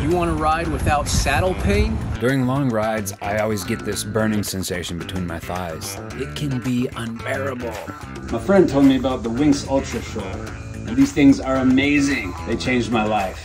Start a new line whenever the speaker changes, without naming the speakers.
You want to ride without saddle pain?
During long rides, I always get this burning sensation between my thighs. It can be unbearable.
My friend told me about the Winx Ultra Show, and these things are amazing. They changed my life.